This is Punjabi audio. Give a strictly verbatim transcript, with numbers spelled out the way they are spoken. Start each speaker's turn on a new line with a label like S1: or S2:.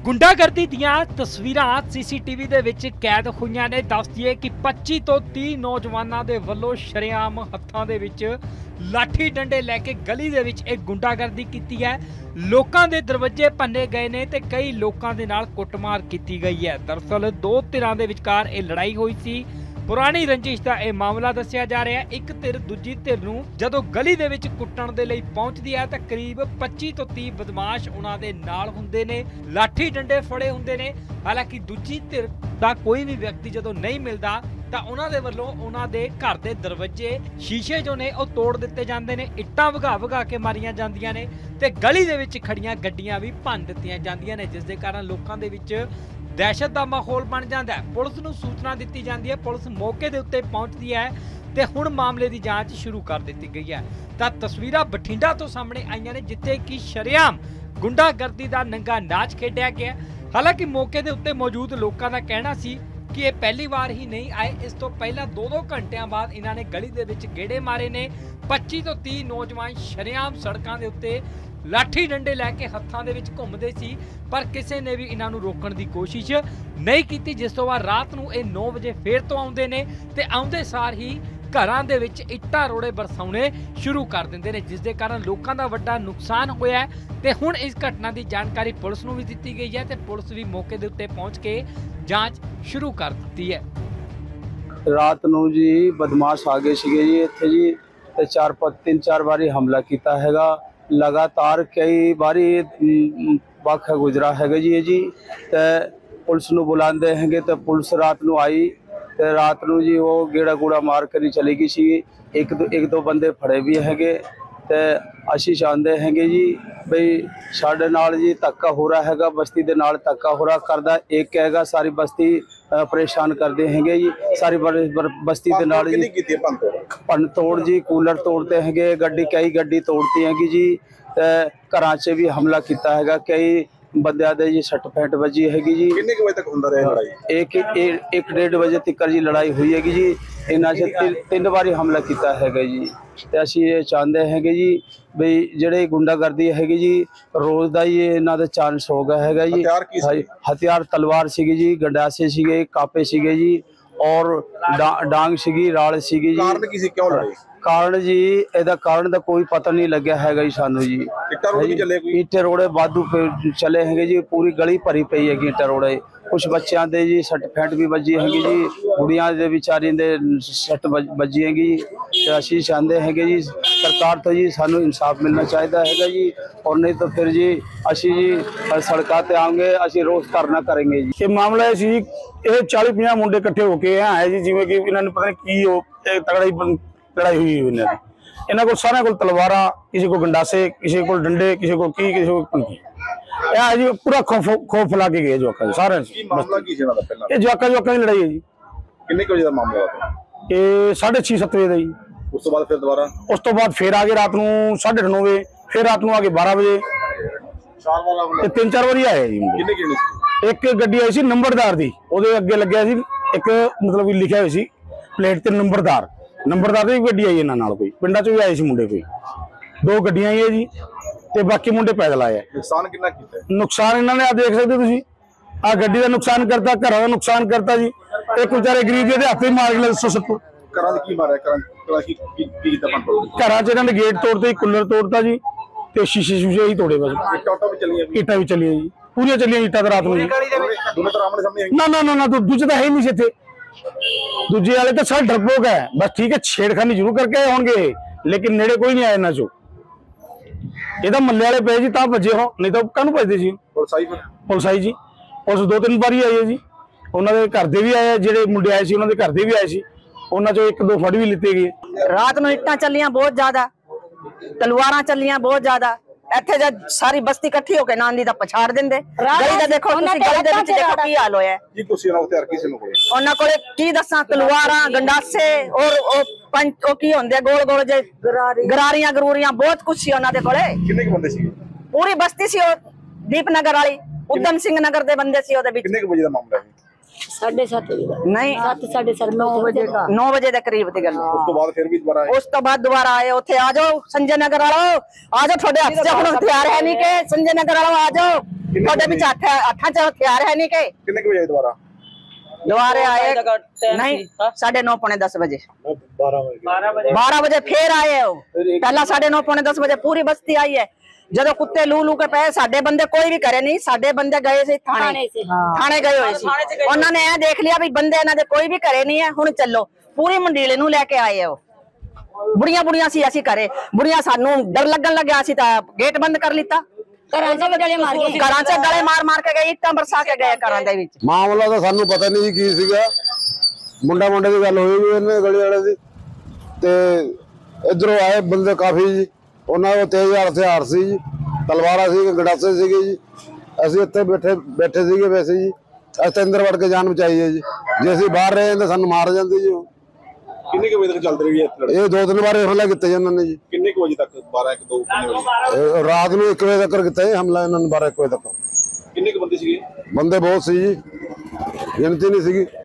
S1: ਗੁੰਡਾਗਰਦੀ ਦੀਆਂ ਤਸਵੀਰਾਂ ਸੀਸੀਟੀਵੀ ਦੇ ਵਿੱਚ ਕੈਦ ਹੋਈਆਂ ਨੇ। ਦੱਸ ਦਈਏ ਕਿ ਪੱਚੀ ਤੋਂ ਤੀਹ ਨੌਜਵਾਨਾਂ ਦੇ ਵੱਲੋਂ ਸ਼ਰੇਆਮ ਹੱਥਾਂ ਦੇ ਵਿੱਚ ਲਾਠੀ ਡੰਡੇ ਲੈ ਕੇ ਗਲੀ ਦੇ ਵਿੱਚ ਇਹ ਗੁੰਡਾਗਰਦੀ ਕੀਤੀ ਹੈ। ਲੋਕਾਂ ਦੇ ਦਰਵਾਜ਼ੇ ਭੰਨੇ ਗਏ ਨੇ ਤੇ ਕਈ ਲੋਕਾਂ ਦੇ ਨਾਲ ਕੁੱਟਮਾਰ ਕੀਤੀ ਗਈ ਹੈ। ਦਰਅਸਲ ਦੋ ਧਿਰਾਂ ਦੇ ਵਿਚਕਾਰ ਇਹ ਲੜਾਈ ਹੋਈ ਸੀ। ਪੁਰਾਣੀ ਰੰਜਿਸ਼ ਦਾ ਇਹ ਮਾਮਲਾ ਦੱਸਿਆ ਜਾ ਰਿਹਾ ਹੈ। ਇੱਕ ਧਿਰ ਦੂਜੀ ਧਿਰ ਨੂੰ ਜਦੋਂ ਗਲੀ ਦੇ ਵਿੱਚ ਕੁੱਟਣ ਦੇ ਲਈ ਪਹੁੰਚਦੀ ਹੈ ਤਾਂ ਕਰੀਬ ਪੱਚੀ ਤੋਂ ਤੀਹ ਬਦਮਾਸ਼ ਉਹਨਾਂ ਦੇ ਨਾਲ ਹੁੰਦੇ ਨੇ, ਲਾਠੀ ਡੰਡੇ ਫੜੇ ਹੁੰਦੇ ਨੇ। ਹਾਲਾਂਕਿ ਦੂਜੀ ਧਿਰ ਦਾ ਕੋਈ ਵੀ ਵਿਅਕਤੀ ਜਦੋਂ ਨਹੀਂ ਮਿਲਦਾ ਤਾਂ ਉਹਨਾਂ ਦੇ ਵੱਲੋਂ ਉਹਨਾਂ ਦੇ ਘਰ ਦੇ ਦਰਵਾਜ਼ੇ ਸ਼ੀਸ਼ੇ ਜੋ ਨੇ ਉਹ ਤੋੜ ਦਿੱਤੇ ਜਾਂਦੇ ਨੇ, ਇੱਟਾਂ ਵਗਾ ਵਗਾ ਕੇ ਮਾਰੀਆਂ ਜਾਂਦੀਆਂ ਨੇ ਤੇ ਗਲੀ ਦੇ ਵਿੱਚ ਖੜੀਆਂ ਗੱਡੀਆਂ ਵੀ ਭੰਨ ਦਿੱਤੀਆਂ ਜਾਂਦੀਆਂ ਨੇ, ਜਿਸ ਦੇ ਕਾਰਨ ਲੋਕਾਂ ਦੇ ਵਿੱਚ ਦਹਿਸ਼ਤ ਦਾ ਮਾਹੌਲ ਬਣ ਜਾਂਦਾ ਹੈ। ਪੁਲਿਸ ਨੂੰ ਸੂਚਨਾ ਦਿੱਤੀ ਜਾਂਦੀ ਹੈ, ਪੁਲਿਸ ਮੌਕੇ ਦੇ ਉੱਤੇ ਪਹੁੰਚਦੀ ਹੈ ਤੇ ਹੁਣ ਮਾਮਲੇ ਦੀ ਜਾਂਚ ਸ਼ੁਰੂ ਕਰ ਦਿੱਤੀ ਗਈ ਹੈ। ਤਾਂ ਤਸਵੀਰਾਂ ਬਠਿੰਡਾ ਤੋਂ ਸਾਹਮਣੇ ਆਈਆਂ ਨੇ ਜਿੱਥੇ ਕਿ ਸ਼ਰੇਆਮ ਗੁੰਡਾਗਰਦੀ ਦਾ ਨੰਗਾ ਨਾਚ ਖੇਡਿਆ ਗਿਆ। ਹਾਲਾਂਕਿ ਮੌਕੇ ਦੇ ਉੱਤੇ ਮੌਜੂਦ ਲੋਕਾਂ ਦਾ ਕਹਿਣਾ ਸੀ ਕਿ ਇਹ ਪਹਿਲੀ ਵਾਰ ਹੀ ਨਹੀਂ ਆਏ, ਇਸ ਤੋਂ ਪਹਿਲਾਂ ਦੋ ਦੋ ਘੰਟਿਆਂ ਬਾਅਦ ਇਹਨਾਂ ਨੇ ਗਲੀ ਦੇ ਵਿੱਚ ਗੇੜੇ ਮਾਰੇ ਨੇ। ਪੱਚੀ ਤੋਂ ਤੀਹ ਨੌਜਵਾਨ ਸ਼ਰੇਆਮ ਸੜਕਾਂ ਦੇ ਉੱਤੇ ਲਾਠੀ ਡੰਡੇ ਲੈ ਕੇ ਹੱਥਾਂ ਦੇ ਵਿੱਚ ਘੁੰਮਦੇ ਸੀ, ਪਰ ਕਿਸੇ ਨੇ ਵੀ ਇਹਨਾਂ ਨੂੰ ਰੋਕਣ ਦੀ ਕੋਸ਼ਿਸ਼ ਨਹੀਂ ਕੀਤੀ। ਜਿਸ ਤੋਂ ਬਾਅਦ ਰਾਤ ਨੂੰ ਇਹ ਨੌ ਵਜੇ ਫੇਰ ਤੋਂ ਆਉਂਦੇ ਨੇ ਤੇ ਆਉਂਦੇ ਸਾਰ ਹੀ ਘਰਾਂ ਦੇ ਵਿੱਚ ਇੱਟਾਂ ਰੋੜੇ ਬਰਸਾਉਣੇ ਸ਼ੁਰੂ ਕਰ ਦਿੰਦੇ ਨੇ, ਜਿਸ ਦੇ ਕਾਰਨ ਲੋਕਾਂ ਦਾ ਵੱਡਾ ਨੁਕਸਾਨ ਹੋਇਆ ਤੇ ਹੁਣ ਇਸ ਘਟਨਾ ਦੀ ਜਾਣਕਾਰੀ ਪੁਲਿਸ ਨੂੰ ਵੀ ਦਿੱਤੀ ਗਈ ਹੈ ਤੇ ਪੁਲਿਸ ਵੀ ਮੌਕੇ ਦੇ ਉੱਤੇ ਪਹੁੰਚ ਕੇ ਜਾਂਚ ਸ਼ੁਰੂ ਕਰ ਦਿੱਤੀ ਹੈ।
S2: ਰਾਤ ਨੂੰ ਜੀ ਬਦਮਾਸ਼ ਆ ਗਏ ਸੀਗੇ ਜੀ ਇੱਥੇ ਜੀ ਤੇ ਚਾਰ ਪੰਜ ਤਿੰਨ ਚਾਰ ਵਾਰੀ ਹਮਲਾ ਕੀਤਾ ਹੈਗਾ। लगातार कई बारी वक्त गुजरा है जी जी तो पुलिस नूं बुलाते हैं तो पुलिस रात नूं आई तो रात नूं जी वो गेड़ा गूड़ा मार कर ही चली गई सी। एक दो एक दो बंदे फड़े भी हैगे तो असीं चाहते हैं जी बई साडे नाल जी धक्का हो रहा हैगा, बस्ती दे नाल धक्का हो रहा करदा एक हैगा, सारी बस्ती परेशान करते हैं जी। सारी बस्ती दे नाल जी भन तोड़ जी कूलर तोड़ते हैं, गड्डी कई गड्डी तोड़ती हैगी जी ते घरां च भी हमला किया हैगा। कई बंदियां दे जी सट फैट बजी हैगी जी। कितने बजे तक हुंदा रहा लड़ाई? एक एक, एक डेढ़ बजे तक जी लड़ाई हुई हैगी जी। इन्हां च तीन बारी हमला किया हैगा जी ते असीं ये चाहते हैं जी बई ਜਿਹੜੇ ਗੁੰਡਾਗਰਦੀ ਹੈਗੀ ਜੀ ਰੋਜ਼ ਦਾ ਹੀ ਇਹਨਾਂ ਦਾ ਚਾਂਸ ਹੋ ਗਿਆ ਹੈਗਾ ਜੀ। ਹਥਿਆਰ ਤਲਵਾਰ ਸੀਗੀ ਜੀ, ਗੰਡਾਸੇ ਸੀਗੇ, ਕਾਪੇ ਸੀਗੇ ਜੀ ਔਰ ਡਾਂਗ ਸੀਗੀ, ਰਾਲ ਸੀਗੀ ਜੀ। ਕਾਰਨ ਕੀ ਸੀ, ਕਿਉਂ ਲੜੇ? ਕਾਰਨ ਜੀ ਇਹਦਾ ਕਾਰਨ ਦਾ ਕੋਈ ਪਤਾ ਨਹੀਂ ਲੱਗਿਆ ਹੈਗਾ ਜੀ ਸਾਨੂੰ ਜੀ। ਇੱਟਾਂ ਰੋੜੇ ਚੱਲੇ, ਕੋਈ ਇੱਟੇ ਰੋੜੇ ਵਾਧੂ ਚੱਲੇ ਹੈਗੇ ਜੀ, ਪੂਰੀ ਗਲੀ ਭਰੀ ਪਈ ਹੈਗੀ ਇੱਟਾਂ ਰੋੜੇ। कुछ बच्चों के जी सट फैट भी बजी हैगी जी, कुड़ियां दे विचारी दे सट बजी हैगी। तो असीं चाहते हैं जी सरकार तो जी सानू इंसाफ मिलना चाहिए हैगा जी, और नहीं तो फिर जी असीं जी सड़कों ते आएंगे, असीं रोज धरना करेंगे जी। ये मामला है जी ये चाली पचास मुंडे इकट्ठे होके आए जी, जिवें कि इन्होंने पता नहीं की तगड़ी लड़ाई हुई इन्होंने इन्हों को सारे को तलवारां, किसी को गंडासे, किसी को डंडे, किसी को की, किसी को की जी पूरा खौफ खौफ फैला के गए जवाका सारे। ये जवाका जवाका की लड़ाई है जी। कितने बजे का मामला है? ये साढ़े छे सत्त बजे का जी। उस तो बाद फिर दोबारा उस तो बाद फिर आ गए रात नूं साढ़े नौ बजे, फिर रात नूं आ गए बारह बजे, तीन चार बारी आए जी। एक गड्डी आई सी नंबरदार दी, ओदे अगे लग्या सी एक मतलब लिखिया होया सी प्लेट ते नंबरदार, नंबरदार दी गड्डी आई इन्हां नाल, कोई पिंडां चों भी आए सी मुंडे, कोई दो गड्डियां आई है जी ते बाकी मुंडे पैदल आए। नुकसान कितना कीता? नुकसान इन्होंने आ देख सकते तुसीं आ गड्डी का नुकसान करता, घरों का नुकसान करता जी। एक बेचारे गरीब दे हाथ ही मार के सौ सत्तर घरां च की मारिया, घरां की की कीता भन तोड़? घरां च इन्होंने गेट तोड़ते, कूलर तोड़ता जी ते शीशे शूशे ही तोड़े, बस ईटां भी चलियां, ईटां भी चलियां जी, पूरी चलियां ईटां तो रात नूं। ना ना ना ना दूजे तो है ही नहीं इत्थे, दूजे वाले तो सारे डरपोक है, बस ठीक है छेड़खानी जरूर करके आए होंगे लेकिन नेड़े कोई नहीं आया इन्हां चों। ये तो मल्ले वाले पे जी तां भजे हो, नहीं तो काहनूं भजदे जी। पुलिस आई पुलिस आई जी, पुलिस दो तीन बारी आई है जी। उन्होंने घर दे भी आए, ਜਿਹੜੇ ਮੁੰਡੇ ਆਏ ਸੀ ਉਹਨਾਂ ਦੇ ਘਰ ਦੇ ਵੀ ਆਏ ਸੀ, ਉਹਨਾਂ ਚੋਂ ਇੱਕ ਦੋ ਫੜ ਵੀ ਲਿੱਤੇ ਗਏ।
S3: ਰਾਤ ਨੂੰ ਇੱਟਾਂ ਚੱਲੀਆਂ ਬਹੁਤ ਜ਼ਿਆਦਾ, ਤਲਵਾਰਾਂ ਚੱਲੀਆਂ ਬਹੁਤ ਜ਼ਿਆਦਾ। ਇੱਥੇ ਜਦ ਸਾਰੀ ਬਸਤੀ ਇਕੱਠੀ ਹੋ ਕੇ ਨਾਂਦੀ ਦਾ ਪਛਾੜ ਦਿੰਦੇ। ਗਲੀ ਦਾ ਦੇਖੋ ਤੁਸੀਂ, ਗਲੀ ਦੇ ਵਿੱਚ ਦੇਖੋ ਕੀ ਹਾਲ ਹੋਇਆ ਜੀ। ਕੁਛ ਉਹਨਾਂ ਹਥਿਆਰ ਕਿਸੇ ਨੂੰ ਕੋਲੇ, ਉਹਨਾਂ ਕੋਲੇ ਕੀ ਦੱਸਾਂ, ਤਲਵਾਰਾਂ, ਗੰਡਾਸੇ ਔਰ ਉਹ ਪੰਜ ਉਹ ਕੀ ਹੁੰਦੇ ਗੋਲ ਗੋਲ ਜੇ ਗਰਾਰੀਆਂ ਗਰੂਰੀਆਂ, ਬਹੁਤ ਕੁਛ ਸੀ ਉਹਨਾਂ ਦੇ ਕੋਲੇ। ਕਿੰਨੇ ਕੁ ਬੰਦੇ ਸੀ? ਪੂਰੀ ਬਸਤੀ ਸੀ ਉਹ, ਦੀਪਨਗਰ ਵਾਲੀ, ਉਦਮ ਸਿੰਘ ਨਗਰ ਦੇ ਬੰਦੇ ਸੀ ਉਹਦੇ ਵਿੱਚ। ਕਿੰਨੇ ਕੁ ਵਜੇ ਦਾ ਮਾਮਲਾ ਹੈ?
S4: साढ़े सात
S3: नहीं
S4: सात साढ़े सात नौ बजे का
S3: नौ बजे के करीब की गल
S5: ਉਸ ਤੋਂ ਬਾਅਦ ਫਿਰ ਵੀ ਦੁਬਾਰਾ ਆਏ
S3: उस तो बाद दोबारा आए उथे आ जाओ संजय नगर वालों आ जाओ थोड़े हथ च हुण हथियार है नहीं के संजय नगर वालों आ जाओ थोड़े विच हथ हथा च हथियार है नहीं के
S5: ਕਿੰਨੇ ਕੁ ਵਜੇ ਆਏ ਦੁਬਾਰਾ
S3: दोबारे आए नहीं साढ़े नौ पौने दस बजे बारह बजे फिर आए हो पहला साढ़े नौ पौने दस बजे पूरी बस्ती आई है ਜਦੋਂ ਕੁੱਤੇ ਲੂ ਲੂ ਕੇ ਪਏ ਸਾਡੇ ਬੰਦੇ ਕੋਈ ਵੀ ਕਰੇ ਨਹੀਂ ਸਾਡੇ ਬੰਦੇ ਗਏ ਸੀ ਥਾਣੇ ਥਾਣੇ ਗਏ ਹੋਏ ਸੀ ਉਹਨਾਂ ਨੇ ਇਹ ਦੇਖ ਲਿਆ ਵੀ ਬੰਦੇ ਇਹਨਾਂ ਦੇ ਕੋਈ ਵੀ ਘਰੇ ਨਹੀਂ ਹੈ ਹੁਣ ਚੱਲੋ ਪੂਰੀ ਮੰਡੀਲੇ ਨੂੰ ਲੈ ਕੇ ਆਏ ਹੋ ਬੁੜੀਆਂ ਬੁੜੀਆਂ ਸੀ ਅਸੀਂ ਘਰੇ ਬੁੜੀਆਂ ਸਾਨੂੰ ਡਰ ਲੱਗਣ ਲੱਗਿਆ ਸੀ ਤਾਂ ਗੇਟ ਬੰਦ ਕਰ ਲਿੱਤਾ
S4: ਘਰਾਂ 'ਚ ਗਲੇ ਮਾਰ ਗਏ
S3: ਘਰਾਂ 'ਚ ਗਲੇ ਮਾਰ ਮਾਰ ਕੇ ਗਏ ਇੱਟਾਂ ਬਰਸਾ ਕੇ ਗਏ ਘਰਾਂ ਦੇ ਵਿੱਚ
S6: ਮਾਮਲਾ ਤਾਂ ਸਾਨੂੰ ਪਤਾ ਨਹੀਂ ਕੀ ਸੀਗਾ ਮੁੰਡਾ ਮੁੰਡੇ ਦੀ ਗੱਲ ਹੋਈ ਵੀ ਇਹਨੇ ਗਲੀ ਵਾਲੇ ਦੀ ਤੇ ਇਧਰੋਂ ਆਏ ਬੰਦੇ ਕਾਫੀ ਜੀ ਉਹਨਾਂ ਕੋਲ ਤੇਜ਼ ਹਥਿਆਰ ਸੀ ਜੀ ਤਲਵਾਰਾਂ ਸੀ ਗੰਡਾਸੇ ਸੀਗੇ ਜੀ ਅਸੀਂ ਇੱਥੇ ਬੈਠੇ ਬੈਠੇ ਸੀਗੇ ਵੈਸੇ ਜੀ ਅਸੀਂ ਅੰਦਰ ਵੜ ਕੇ ਜਾਨ ਬਚਾਈ ਹੈ ਜੀ ਜੇ ਅਸੀਂ ਬਾਹਰ ਰਹੇ ਤਾਂ ਸਾਨੂੰ ਮਾਰ ਜਾਂਦੇ ਜੀ
S5: ਕਿੰਨੇ ਕੁ ਵਜੇ ਤੱਕ ਚੱਲਦੇ ਰਹੀ ਇੱਥੇ
S6: ਇਹ ਦੋ ਤਿੰਨ ਵਾਰ ਹਮਲਾ ਕੀਤਾ ਜੀ ਉਹਨਾਂ ਨੇ ਜੀ
S5: ਕਿੰਨੇ ਕੁ ਵਜੇ ਤੱਕ ਬਾਰਾਂ ਇੱਕ ਦੋ ਕਿੰਨੇ ਵਜੇ
S6: ਇਹ ਰਾਤ ਨੂੰ ਇੱਕ ਵਜੇ ਤੱਕ ਕੀਤਾ ਜੀ ਹਮਲਾ ਇਹਨਾਂ ਨੇ ਬਾਰਾਂ ਇੱਕ ਵਜੇ ਤੱਕ
S5: ਕਿੰਨੇ ਕੁ ਬੰਦੇ ਸੀਗੇ
S6: ਬੰਦੇ ਬਹੁਤ ਸੀ ਜੀ ਗਿਣਤੀ ਨਹੀਂ ਸੀਗੀ